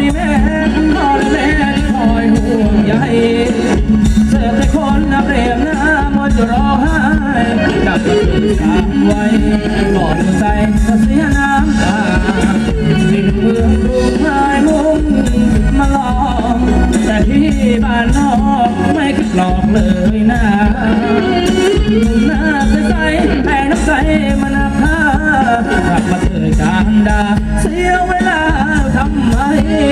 แม่พ่อและแม่ที่คอยห่วงใยเสิร์ฟให้คนนับเรียมน้ำมันจะร้องไห้กับกระดูกสามไว้ก่อนใจก็เสียน้ำตาสิ้นเมืองกรุงหายมุ่งมาลองแต่ที่บ้านนอกไม่คิดหลอกเลยนะหน้าใสๆให้น้ำใสมันนับผ้ากลับมาเถิดการดาเสียเวลาทำไม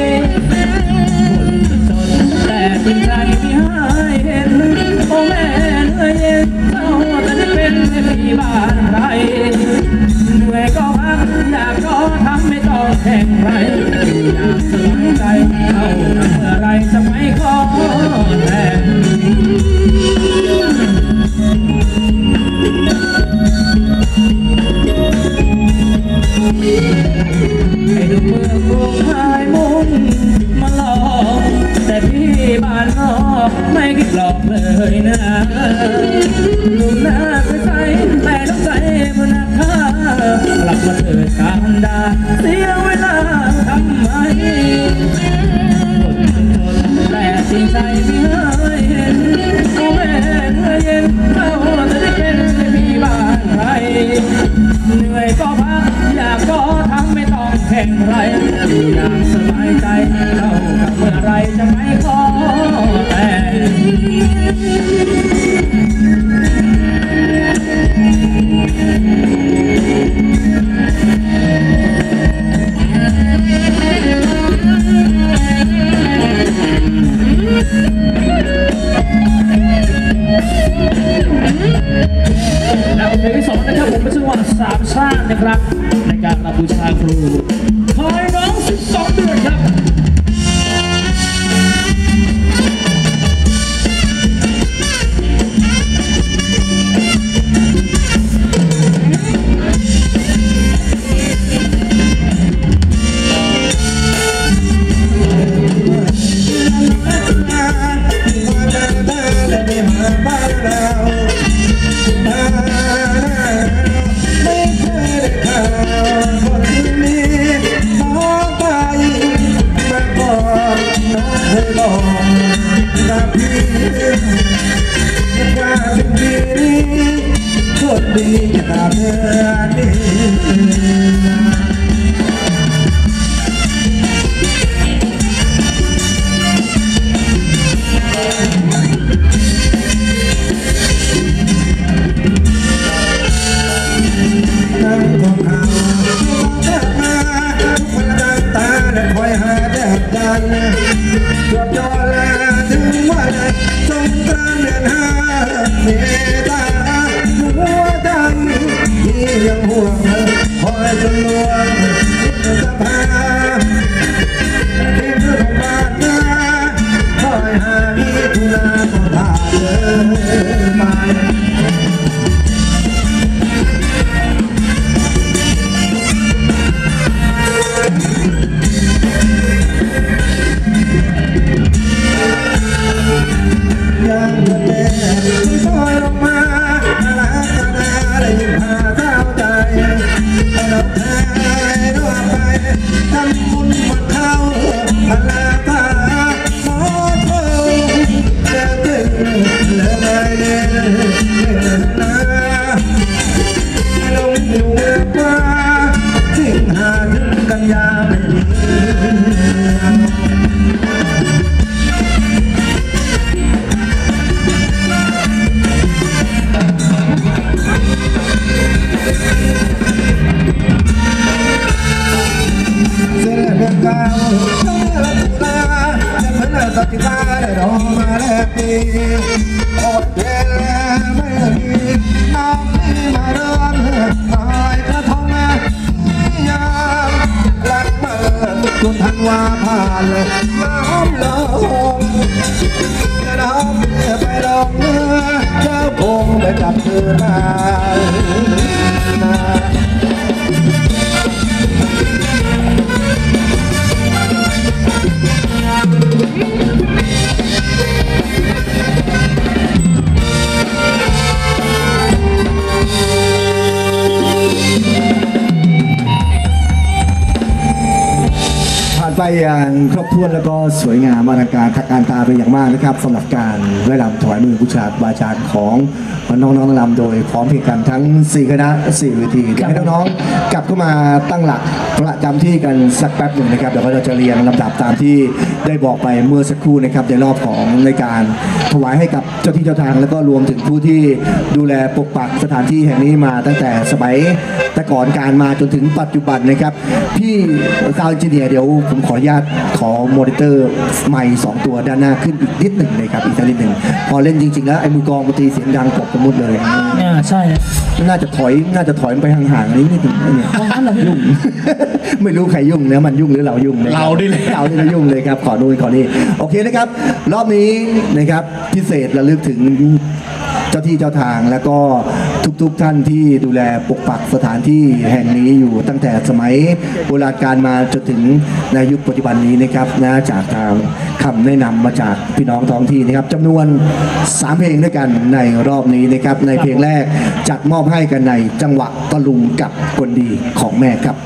จนแต่จริงใจไม่ให้เห็นโอ้แม่เหนื่อยเย็นเศร้าแต่จะเป็นที่บ้านใครเหนื่อยก็พักอยากก็ทำไม่ต้องแข่งใครอยากสบายใจเข้าเมื่อไรจะไม่ขอแต่ให้ดูเมื่อกรุงหายมุ่งมาหลอกแต่พี่บ้านนอกไม่คิดหลอกเลยนะลุงหน้าใสๆแต่ต้องใสมันนักฆ่ากลับมาเถิดการดาเสียเวลาทำไมแต่จริงใจไม่ให้เห็นโอ้แม่เหนื่อยเย็นเศร้าจะได้เป็นพี่บ้านใครเหนื่อยก็พักอยากก็ทำไม่ต้องแข่งไรอยากสบายใจเท่ากับเมื่อไรจะไม่ขอแต่แล้วเพลงที่สองนะครับผมเป็นชื่อว่าสามชาตินะครับในการรับบูชาครูคอยน้อง12 เดือนครับดีจะเดินดีนั่งมองเขามาคนละตาและคอยหาแดดดันจวบจอแล้วถึงวันสงกรานต์เดือน5 เมษายนหัวใจที่ยังห่วงคอยจนลวงสภาที่เพื่อนบ้านนาคอยหามิถุนาก็ผ่านเลยมายังเดินที่ซอยลงมาลักษณะได้พาเท้าใจเราหายเราไปทำบุญหมดเข้าพลาตาขอเธอเดินถึงเลิกได้เดินนะลงอยู่เมื่อว่าทิ้งหาถึงกันยาไม่ดีสัจจาได้รอมาแล้วปีอดเวลาไม่มีน้องที่มาเริ่มลอยกระทงยามรักมาจนทันว่าผ่านน้ำลงน้ำไปลงเมื่อเจ้าคงได้จับเธอมาไปอย่างครบถ้วนแล้วก็สวยงามอลังการตระการตาเป็นอย่างมากนะครับสำหรับการไล่รำถวายมือบูชาบาอาจารย์ของน้องๆรำโดยพร้อมเพรียงกันทั้ง4คณะ4เวทีเดี๋ยวให้น้องๆกลับเข้ามาตั้งหลักประจำที่กันสักแป๊บหนึ่งนะครับเดี๋ยวเราจะเรียงลำดับตามที่ได้บอกไปเมื่อสักครู่นะครับในรอบของในการถวายให้กับเจ้าที่เจ้าทางแล้วก็รวมถึงผู้ที่ดูแลปกปักสถานที่แห่งนี้มาตั้งแต่สมัยแต่ก่อนการมาจนถึงปัจจุบันนะครับพี่ซาวด์เอนจิเนียร์เดี๋ยวผมขออนุญาตขอมอนิเตอร์ไมค์2ตัวด้านหน้าขึ้นอีกนิดหนึ่งเลยครับอีกนิดหนึ่งพอเล่นจริงๆแล้วไอ้มือกลองดนตรีเสียงดังกบกันหมดเลยใช่น่าจะถอยไปห่างๆนิดนึงเนี่ยยุ่ง ไม่รู้ใครยุ่งนะมันยุ่งหรือเรายุ่งเราดิเลยเราที่เรายุ่งเลยครับขอนู่นขอนี่โอเคนะครับรอบนี้นะครับพิเศษระลึกถึงเจ้าที่เจ้าทางแล้วก็ทุกท่านที่ดูแลปกปักสถานที่แห่งนี้อยู่ตั้งแต่สมัยโบราณกาลมาจนถึงในยุคปัจจุบันนี้นะครับนะจากทางคำแนะนำมาจากพี่น้องท้องที่นะครับจำนวน3เพลงด้วยกันในรอบนี้นะครับในเพลงแรกจัดมอบให้กันในจังหวะตะลุงกับคนดีของแม่ครับ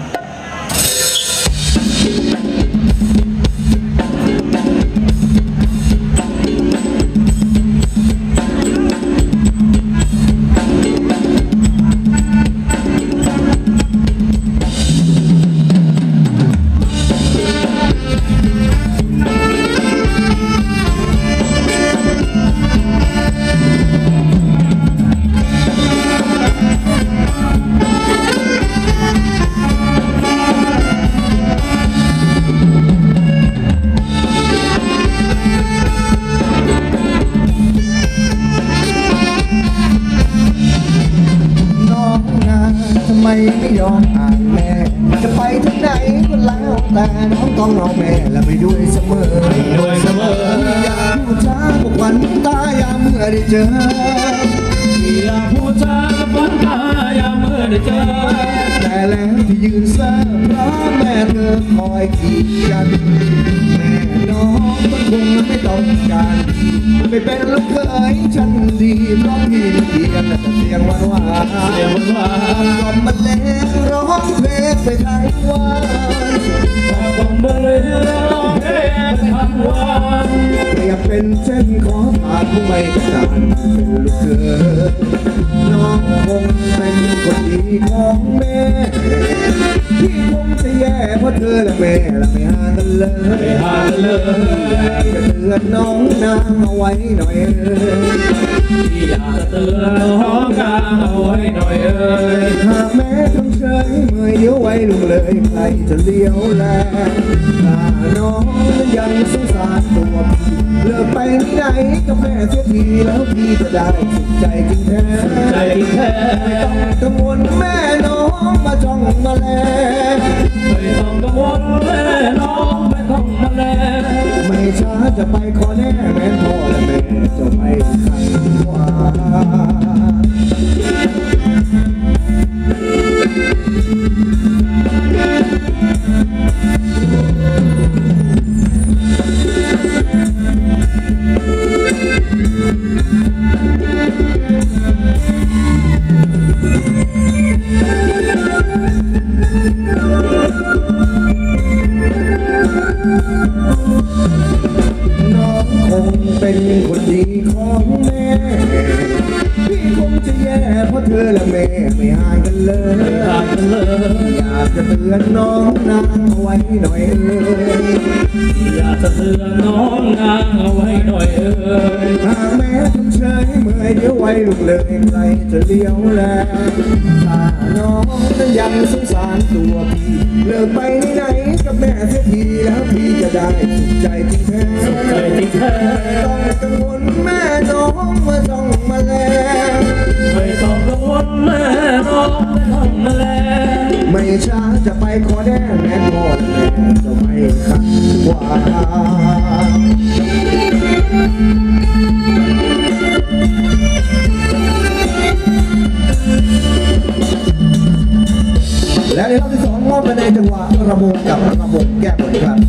ไม่ยอมห่างแม่จะไปที่ไหนก็แล้วแต่น้องต้องรอแม่และไปด้วยเสมออยากพูดจาบอกวันตายามเมื่อได้เจออยากพูดจาบอกตายามเมื่อได้เจอแต่แล้วที่ยืนเซ่อเพราะแม่เธอคอยกีดกันแม่น้องมันคงไม่ต้องการไม่เป็นลูกเคยฉันดีเพราะพี่มันเพียงแต่เสียงหวานกล่อมมันแล้วร้องเพลงไปทั้งวันกล่อมมันแล้วร้องเพลงไปทั้งวันอยากเป็นเช่นขอทานผู้ไม่ต้องการเป็นลูกเคยน้องคงเป็นคนดีของแม่พี่คงจะแย่เพราะเธอและแม่และไม่ห่างกันเลยจะเตือนน้องนางเอาไว้หน่อยอยากจะเตือนน้องนางเอาไว้หน่อยหากแม่ทำเฉยเมื่อเดี๋ยวไว้ลุงเลยใครจะเลี้ยวแลถ้าน้องยังสงสารตัวพี่เลิกไปที่ไหนกับแม่เสียทีแล้วพี่จะได้สุขใจจริงแท้ไม่ต้องกังวลแม่น้องมาจ้องมาแลไม่ต้องกังวลแม่น้องไม่ต้องมาแลไม่ช้าจะไปขอแน่แม่พ่อและแม่จะไปขัดขวางน้องคงเป็นคนดีของแม่พี่คงจะแย่เพราะเธอและแม่ไม่ห่างกันเลยอยากจะเตือนน้องนางเอาไว้หน่อยอยากจะเตือนน้องนางเอาไว้หน่อยหากแม่ทำเฉยเมื่อเดี๋ยวไว้ลุกเลยใครจะเลี้ยวแลถ้าน้องนั้นยังสงสารตัวพี่เลิกไปไหนกับแม่เสียทีแล้วพี่จะได้สุขใจจริงแท้ต้องกังวลแม่น้องมาจ้องมาแลไม่ต้องกังวลแม่น้องไม่ต้องมาแลไม่ช้าจะไปขอแน่แม่พ่อแม่จะไม่ขัดขวางและในรอบที่2มอบไปในจังหวะระบงกับระบงแก้บนครับ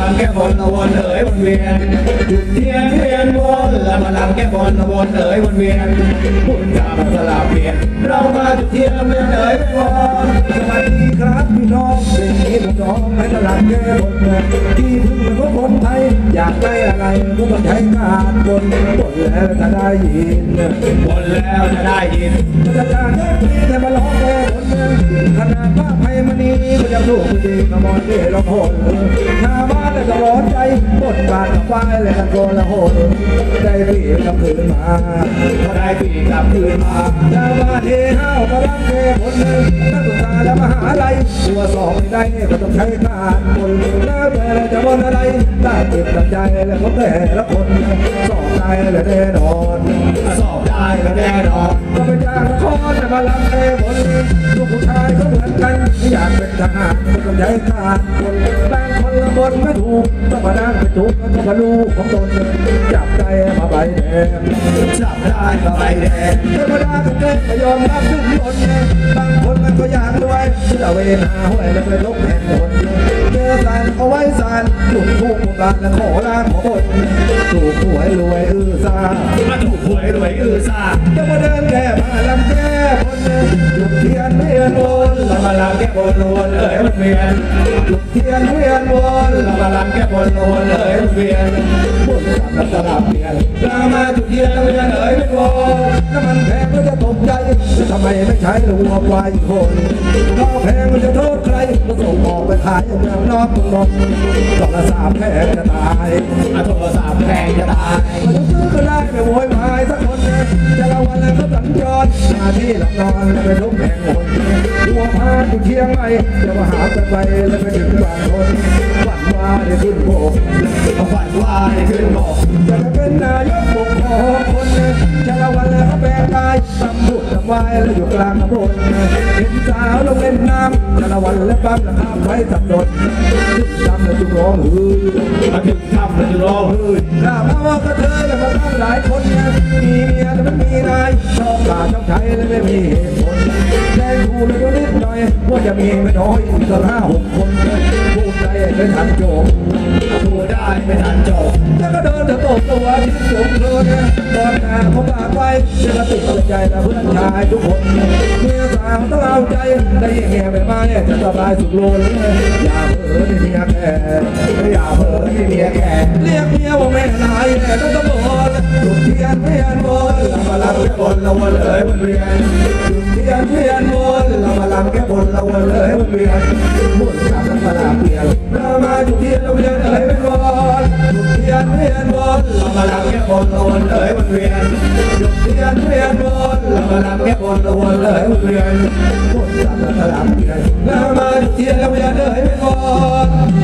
ำแก้บนละวนเอ๋ยวนเวียนจุดเทียนเวียนวนแล้วมาลำแก้บนละวนเอ๋ยวนเวียนบุญกรรมสลับเปลี่ยนเรามาจุดเทียนเวียนเอ๋ยวนสวัสดีครับพี่น้องเป็นนี้ผมน้องให้ตลาดแก้บนที่พึ่งเป็นคนไทยอยากได้อะไรก็ต้องใช้การบนแล้วจะได้ยินบนแล้วจะได้ยินจะการได้ยินแต่มาร้องแก้บนขนาดพระไพมณีก็ยังถูกดีขมอนที่เราโหดชาวบ้านจะร้อนใจบทบาทกับไฟเลยกันโกละโหดได้ปีกลับคืนมาพอได้ปีกลับคืนมาชาวบ้านเฮห้าวมารับแก้บนนักศึกษาและมหาลัยตัวสอบไม่ได้ก็ต้องใช้การบนแล้วแต่จะบนอะไรได้เก็บตั้งใจและก็แต่ละคนสอบได้และแน่นอนสอบได้และแน่นอนก็ไปจากนครมารับแก้บนลูกผู้ชายก็เหมือนกันอยากเป็นทหารก็ต้องใช้การบนบางคนละบนไม่ถูกต้องมานั่งไปถูกต้องมาลูกของตนจับได้มาใบแดงจับได้มาใบแดงธรรมดาก็เกิดไม่ยอมรับขึ้นบนบางคนมันก็อยากรวยเพื่อเวนาห้วยแล้วไปลบแห่งบนเจอสารเอาไว้สารถูกโบราณและขอร้านขอบนถูกหวยรวยซาถูกหวยรวยซาจะมาเดินแก้ผ้าลำแก้บนจุดเทียนเวียนวนเรามาลำแก้บนวนเอ๋ยมันเวียนจุดเทียนเวียนวนเรามาลำแก้บนวนเอ๋ยมันเวียนบุญกรรมสลับเปลี่ยนเรามาจุดเทียนเวียนเอ๋ยมันวนน้ำมันแพงก็จะตกใจทำไมไม่ใช้ลูกควายคนข้าวแพงมันจะโทษใครก็ส่งออกไปขายเมืองนอกเมืองนอกโทรศัพท์แพงจะตายโทรศัพท์แพงจะตายมันต้องซื้อก็ได้ไม่โวยวายสักคนจะละวันแล้วก็สัญจรหน้าที่หลับนอนแล้วไปทุกแห่งหนหัวพาอยู่เชียงใหม่จะมาหากันไปแล้วไปถึงบางคนฝันว่าได้ขึ้นโบกฝันว่าได้ขึ้นโบกจะเป็นนายกปกครองคนจะละวันแล้วก็แปลงกายทำบุญทำวายแล้วอยู่กลางน้ำบนเห็นสาวลงเล่นน้ำจะละวันแล้วปั๊มราคาไว้สับสนถึงทำแล้วจุกร้องฮือมาถึงทำแล้วจุกร้องฮือถ้ามาว่าก็เธอแล้วมาตั้งหลายคนมีเมียแต่ไม่มีนายชอบด่าชอบใช้แล้วไม่มีเหตุผลแจ้งกูเลยก็นิดหน่อยว่าจะมีไม่น้อยอีกตั้ง5-6 คนพูดได้ไม่ทันจบพูดได้ไม่ทันจบแล้วก็เดินตะโกนตัวที่จบเลยตอนหน้าเขาปากไว้จะกระติกใจและเพื่อนชายทุกคนเมียสาวต้องเอาใจได้เมียไม่มาจะสบายสุขโลนอย่าเผลอที่เมียแก่อย่าเผลอที่เมียแก่เรียกเมียว่าแม่นายแต่ต้องตะโกนจุดเทียนเวียนวนเรามาลำแก้บนละวนเอ๋ยวนเวียนจุดเทียนเวียนวนเรามาลำแก้บนละวนเอ๋ยวนเวียนบุญกรรมสลับเปลี่ยนเรามาจุดเทียนละเวียนเอ๋ยเป็นวนจุดเทียนเวียนวนเรามาลำแก้บนละวนเอ๋ยวนเวียนจุดเทียนเวียนวนเรามาลำแก้บนละวนเอ๋ยวนเวียนบุญกรรมสลับเปลี่ยนเรามาจุดเทียนละเวียนเอ๋ยเป็นวน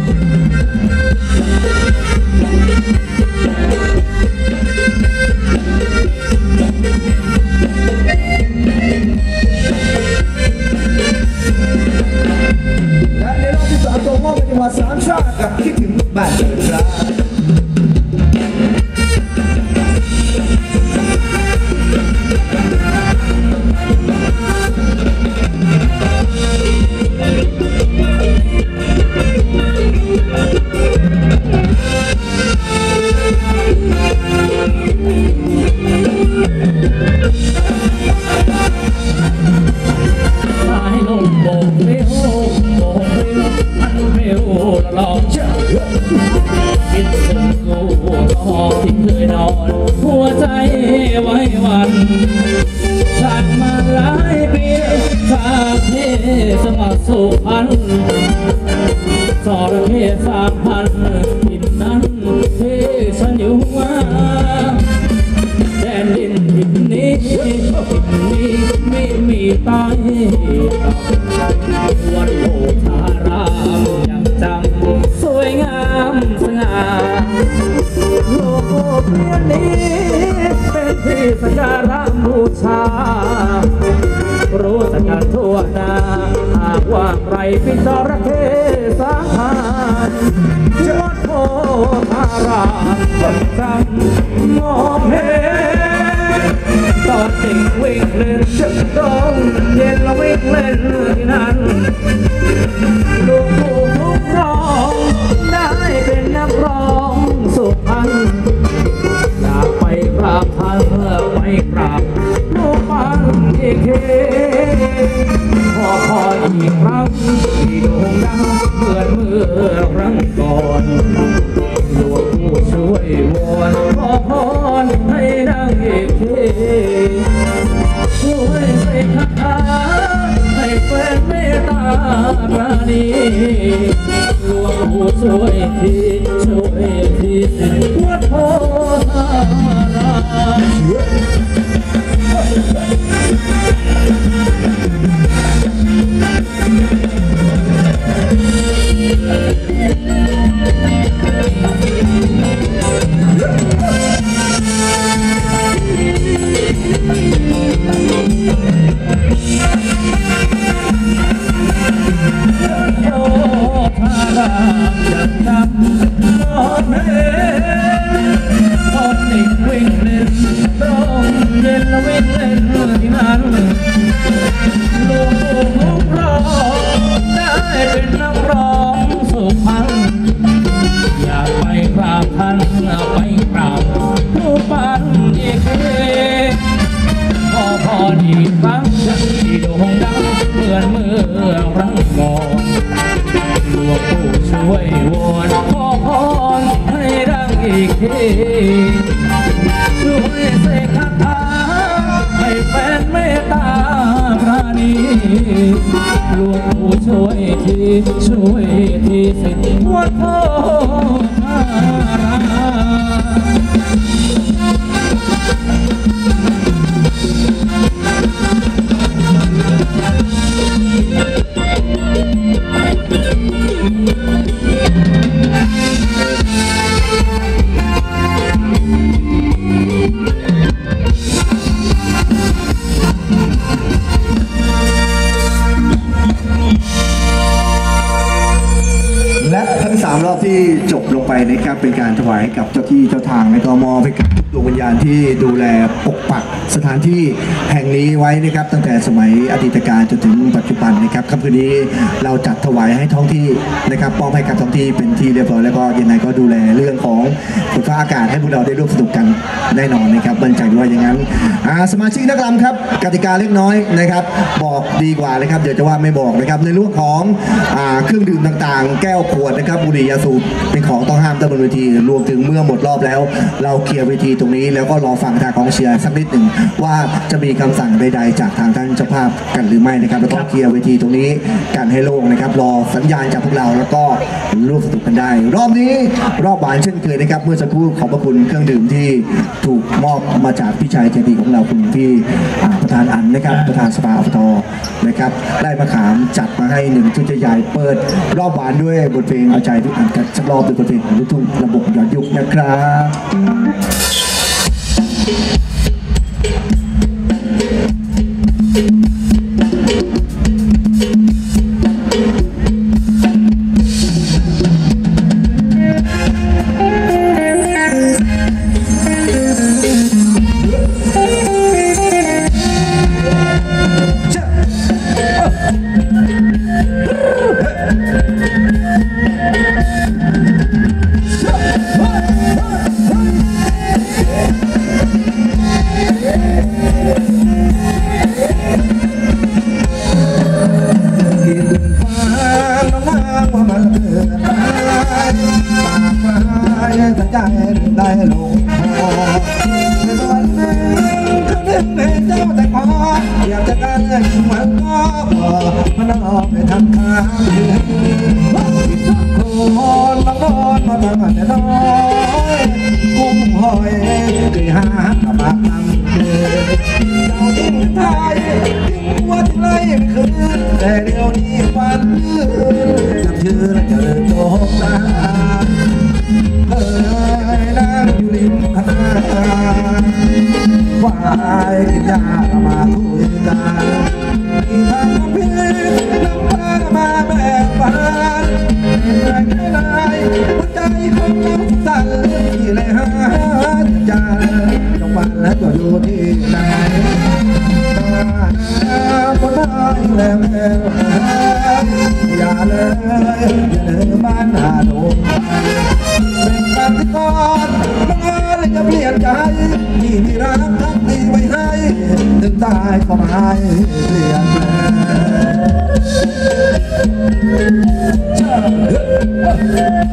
และในรอบที่3ส่งมอบเป็นจังหวัดสามชาติกับคิดถึงบ้านเกิดเราคิดถึงกูหอมที่เคยนอนหัวใจไว้วันผ่านมาหลายปีจากเทสมาสุพรรณสรเพศ3,000ทินนั้นที่ฉันอยู่มาแดนดินทินนี้ไม่มีตายวันโอชารามยังจำสวยงามสง่าโลกเพียงนี้เป็นที่สักการะบูชารู้สักการทั่วหน้าหากว่าใครเป็นจระเข้สาหารวัดโพธารามคนจำมองเห็นตอนเด็กวิ่งเล่นจะต้องเย็นแล้ววิ่งเล่นที่นั่นลูกผู้ทุกร้องได้เป็นนักรั้งก่อนหลวงปู่ช่วยวอนขอพรให้ดังอีกทีช่วยใส่คาถาให้แฟนเมตตาปราณีหลวงปู่ช่วยทีช่วยทีวัดโพธารามยังจำนอนเมคนอีกวิ่งเล่นตรงเย็นละวิ่งเล่นที่นั้นลูกร้องได้เป็นนักร้องสุพรรณอยากไปกราบท่านไปกราบผู้ปั้นอีกขอพรอีกครั้งที่โด่งดังเหมือนเมื่อครั้งก่อนหลวงปู่ช่วยวอนขอพรให้ดังอีกทีช่วยเสกคาถาให้แฟนเมตตาปราณีหลวงปู่ช่วยทีช่วยทีสิทธิ์วัดโพธารามและทั้ง3รอบที่จบลงไปนะครับเป็นการถวายให้กับเจ้าที่เจ้าทางและก็มอบให้กับดวงวิญญาณที่ดูแลปกปักสถานที่แห่งนี้ไว้นะครับตั้งแต่สมัยอดีตการจนถึงปัจจุบันนะครับค่ำคืนนี้เราจัดถวายให้ท้องที่นะครับมอบให้กับท้องที่เป็นที่เรียบร้อยแล้วก็ยังไงก็ดูแลเรื่องของฝนฟ้าอากาศให้พวกเราได้ร่วมสนุกกันแน่นอนนะครับมั่นใจว่าอย่างนั้นสมาชิกนักรำครับกติกาเล็กน้อยนะครับบอกดีกว่าเลยครับเดี๋ยวจะว่าไม่บอกนะครับในเรื่องของเครื่องดื่มต่างๆแก้วขวดนะครับบุหรี่ยาสูบเป็นของต้องห้ามตั้งบนเวทีรวมถึงเมื่อหมดรอบแล้วเราเคลียร์เวทีตรงนี้แล้วก็รอฟังทางกองเชียร์สักนิดหนึ่งว่าจะมีคำสั่งใดๆจากทางท่านเจ้าภาพกันหรือไม่นะครับแล้วก็เคลียร์เวทีตรงนี้กันให้โล่งนะครับรอสัญญาณจากพวกเราแล้วก็ร่วมสนุกกันได้รอบนี้รอบหวานเช่นเคยนะครับเมื่อสักครู่ขอบพระคุณเครื่องดื่มที่ถูกมอบมาจากพี่ชายใจดีของเราคุณพี่ประธานอันนะครับประธานสภาอบต.นะครับได้มะขามจัดมาให้1ชุดใหญ่เปิดรอบหวานด้วยบทเพลงเอาใจทุกอันกันสักรอบด้วยบทเพลงของลูกทุ่งระบบย้อนยุคนะครับได้ลงคอในตอนนั้นเขาเล่นในเจ้าแต่พออยากจะการเล่นเหมือนก็พอมันออกไปทำค้างโคนบางนอนมาตั้งแต่น้อยกุ้งหอยเคยหากระบะทำเกิดเจ้าทิ้งไทยทิ้งวัดไรไม่คืนแต่เดี๋ยวนี้ฝันจำชื่อและเจริญโตตานั่งอยู่ริมหาดฝ่ายกินยามาคุยกันที่ทางพี่น้ำตามาแบ่งปันแรงแค่ไหนหัวใจของเราสั่นที่เลยหาใจต้องวันและตัวอยู่ที่ไหนคนไม้แล้วอย่าเลยอย่าเลยบ้านหาดงเป็นการที่ก่อนบังเอิญจะเปลี่ยนใจที่มีรักทั้งที่ไว้ให้ถึงตายก็ไม่เปลี่ยนแปลง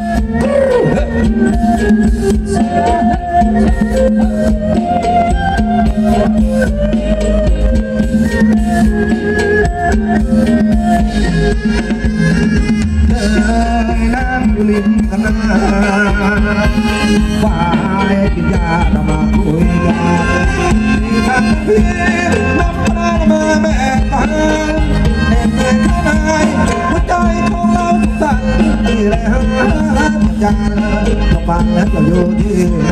อยู่ริมคณะฝ่ายกินยาตมาคุยยาที่ทางพี่น้ำปลามาแม่ตาแน่แน่ข้างในหัวใจของเราสั่นที่แรงจานก็ฟังแล้วก็อยู่ที่ไหน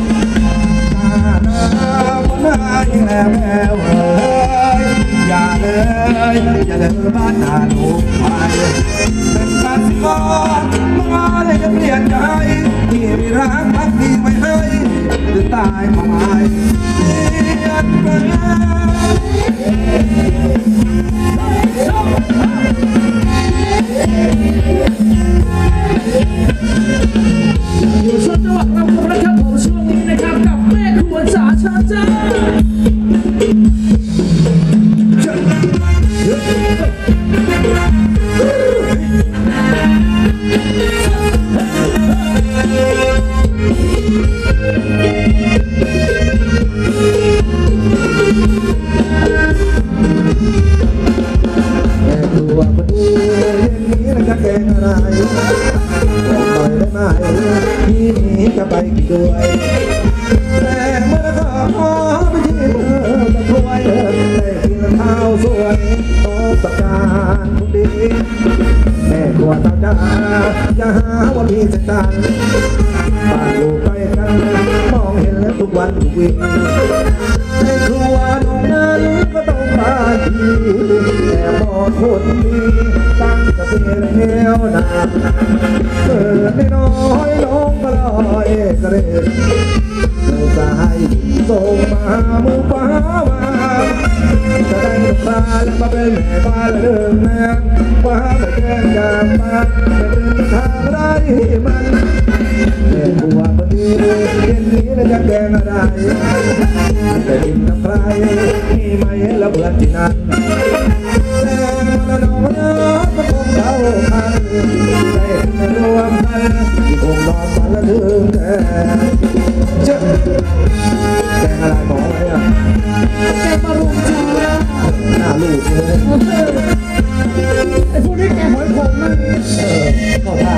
แล้วเอ้ยอย่าเลยอย่าเลยบ้านนาลูกไปเป็นการสิกรมาเลยจะเปลี่ยนใจที่มีรักพักดีไว้ให้หรือตายมาไม่เปลี่ยนแปลอยู่ช่วงจังหวะเราครับผมช่วงนี้นะครับกับแม่ครัวจ๋าชาจ้าตัวมาดูเย็นนี้แล้วจะแกงอะไรบอกหน่อยได้ไหมพี่นี้จะไปกินด้วยแต่เมื่อก็พอไปที่เมื่อจะช่วยได้กินข้าวสวยโต๊ะประการทุกดีแม่ครัวตาจ้าจะหาว่าพี่จะตันบ้านอยู่ใกล้กันมองเห็นแล้วทุกวันทุกวีในครัวน้องนั้นก็ต้องมาทีแต่มองคนดีตั้งแต่เป็นแล้วนานเกิดไม่น้อยน้องก็ลอยกระเด็นเราสายส่งมามือฟ้าวางจะได้ลูกค้าและมาเป็นแม่บ้านเดิมแม่ฟ้าไม่แกล้งจากบ้านจะเดินทางได้มันแม่บัวพอดีเย็นนี้จะแกงอะไรจะกินกับใครมีไหมละเบื่อที่นั่นแต่ละน้องน้องก็คงเท่ากันใจรวมกันคงนอนฝันละถึงแต่เจ้าแกงอะไรหมอเนี่ยแกมารุมจ้าหน้าลูกเลยไอ้พวกนี้แกหอยขมนะเข้าท่า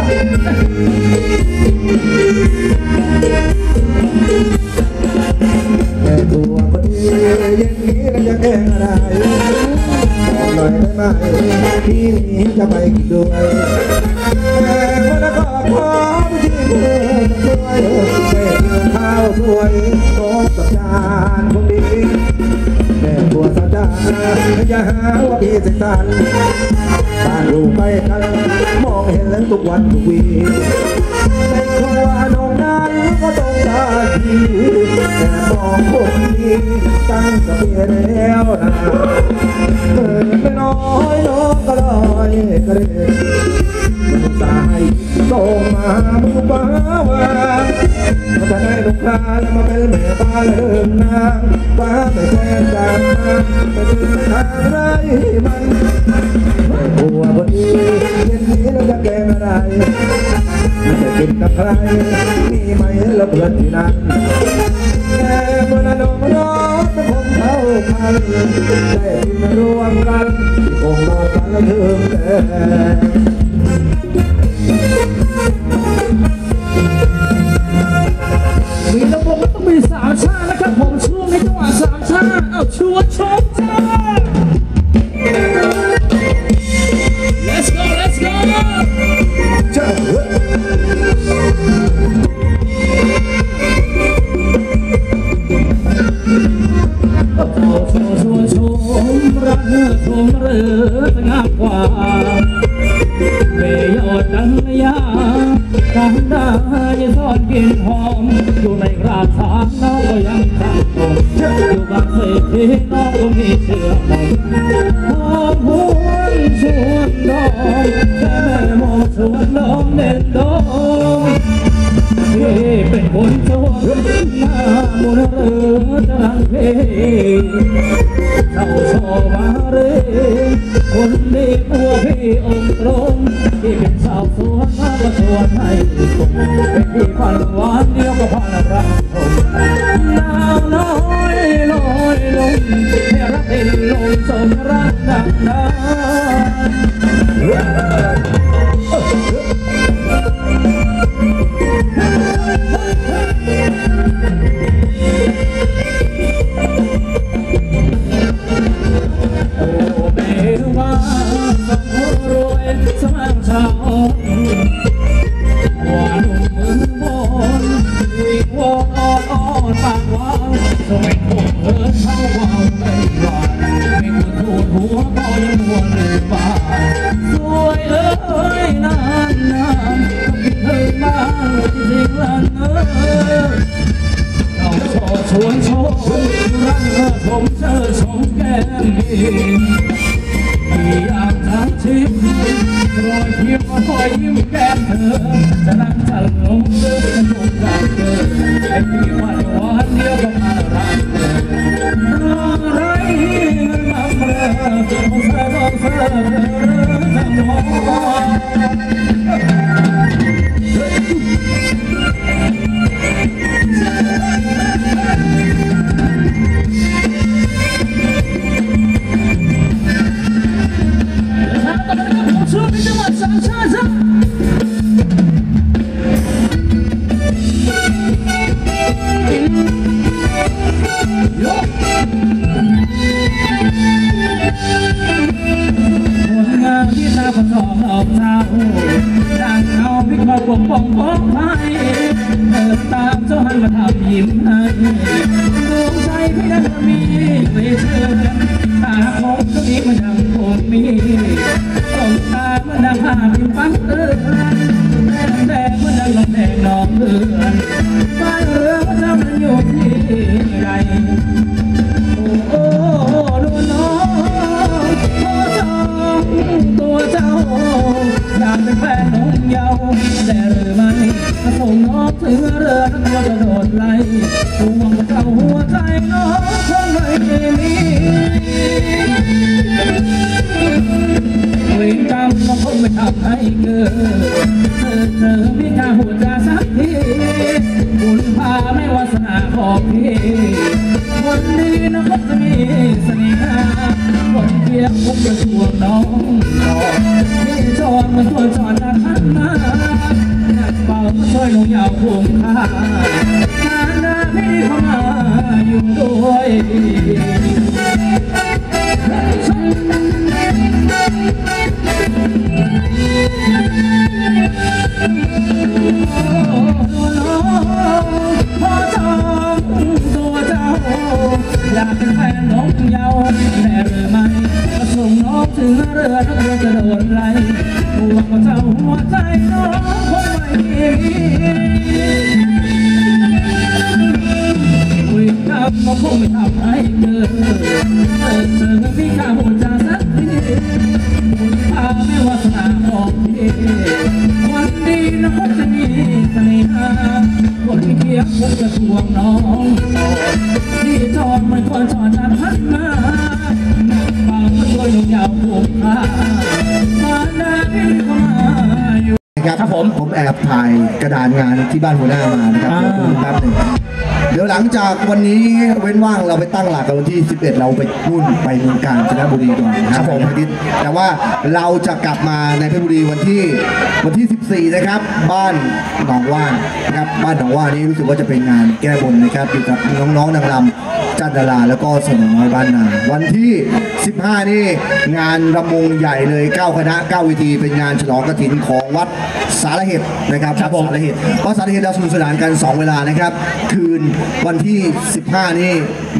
แม่ตัวพอดีเย็นนี้เราจะแกงอะไรบอกหน่อยได้ไหมพี่นี้จะไปกินด้วยแต่วันละก็ขอไปที่เมืองช่วยได้กินข้าวสวยโต๊ะกับจานคงดีแม่ตัวสาวจ้าอย่าหาว่าพี่เสกสรรบ้านอยู่ใกล้กันมองเห็นแล้วทุกวันทุกวีในครัวน้องนั้นก็ต้องได้ดีแต่มองคนดีตั้งแต่เพียแล้วนะเกิดไม่น้อยน้องก็ลอยกระเด็นมันสายส่งมามือฟ้าวางมาจะได้ลูกค้าแล้วมาเป็นแม่บ้านเริ่มนางฟ้าไม่แก้จากมันจะดึงทางไรมันหัวพอดีเย็นนี้เราจะแกงอะไรจะกินกับใครมีไหมละเพื่อนที่นั่นแต่เมื่อน้องน้องจะคงเท่ากันได้กินรวมกันคงนอนฝันละถึงแต่มีระบบมันต้องมีสามชานะครับผมช่วงในจังหวะสามชาเอาชัวร์ชมจ้า Let's go Let's go จ้าชมรักชมเรือสง่ากว่าเบยอดดังยาการได้ซ่อนกลิ่นหอมอยู่ในกราบฐานน้องก็ยังขัดผมอยู่บางเศษที่น้องก็มีเชื่อมหอมหวนชวนดองแค่แม่มองชวนน้องเด่นดองที่เป็นคนโจรหน้ามุนเรือจะรังเพเจ้าชอบมาเร่คนดีบัวพี่องค์ตรงที่เป็นสาวสวนมาก็ชวนให้เป็นที่พันหวานเดียวก็พันรักผมนางน้อยลอยลงให้รักเป็นลมสมรักดังนั้นว่านุ่มมือบนวิ่งวอนอ้อนปากหวานจะไม่คงเธอเข้าว่าวไม่หวานไม่ควรทูดหัวก็ยังมัวลืมบ้านสวยเอ้ยนานนานก็คิดถึงบ้านจริงๆละเนอเราโชว์ชวนโชว์รักเธอชมเธอชมแก้มดีที่อยากทั้งชีวิตรอยเพียงคอยยิ้มแก้มเธอจะรักจะหลงเธอจะคงรักเธอไอ้ที่วันเดียวก็มารักเธอรออะไรเงินมาเมื่อของเธอต้องเธอจะมองที่ตาประกอบดอกเท้าดังเอาพิกปกป้องป้องไฟเดินตามเจ้าหันมาทำยิ้มให้ดวงใจพี่นั้นมีไม่เชื่อตาคงก็มีมันดังโคตรมีส่งตามันดังภาพพิมพ์ฟังแดงมันดังลมแดงนองเพื่อนบ้านเรือพระเจ้ามันอยู่ที่ไรโอ้ดูน้องตัวเจ้าอยากเป็นแฟนน้องเยาแต่หรือไม่ถ้าส่งน้องถึงเรือทั้งตัวจะโดดไหลห่วงเจ้าหัวใจน้องคงไม่มีเวรกรรมน้องคงไม่ทำให้เกิดเธอมีค่าหัวใจสักทีบุญพาไม่วาสนาของพี่คนดีน้องคงจะมีเสน่หาคนเพียงคงจะทวงน้องที่จอดมันตัวจอดนะขันมาหนักเบาก็ช่วยลงยาวคุ้มค่างานหน้าพี่เข้ามาอยู่ด้วยพอจองตัวเจ้าอยากเป็นแฟนน้องเยาแต่หรือไม่ก็ส่งน้องถึงเรือทั้งเรือจะโดนไหลห่วงว่าเจ้าหัวใจน้องคงไม่มีคุยกับน้องคงไม่ทำให้เกิดเธอพี่ข้าหัวใจสักทีบุญพาไม่วาสนาของพี่วันดีน้องคงจะมีเสน่หาคนเคียงคงจะทวงน้องที่จอดมันควรจอดนานพันมาหนักเบาก็ช่วยลงยาวคุ้มค่ามาหน้าพี่เข้ามาอยู่ครับผมแอบถ่ายกระดานงานที่บ้านหัวหน้ามานะครับแป๊บหนึ่งเดี๋ยวหลังจากวันนี้เว้นว่างเราไปตั้งหลักกันวันที่11เราไปนู่นไปเมืองกาญจนบุรีก่อนนะครับผมแต่ว่าเราจะกลับมาในเพชรบุรีวันที่14นะครับบ้านหนองว่านนะครับบ้านหนองว่านนี้รู้สึกว่าจะเป็นงานแก้บนนะครับอยู่กับน้องๆนางรำจันดาราแล้วก็สนน้อยบ้านนาวันที่15นี่งานรำวงใหญ่เลย9คณะ9เวทีเป็นงานฉลองกฐินของวัดสารเหตุนะครับวัดสารเหตุเราสนุกสนานกัน2เวลานะครับคืนวันที่15นี่